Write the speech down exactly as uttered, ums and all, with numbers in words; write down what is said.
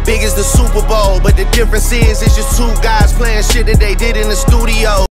big as the Super Bowl. But the difference is, it's just two guys playing shit that they did in the studio.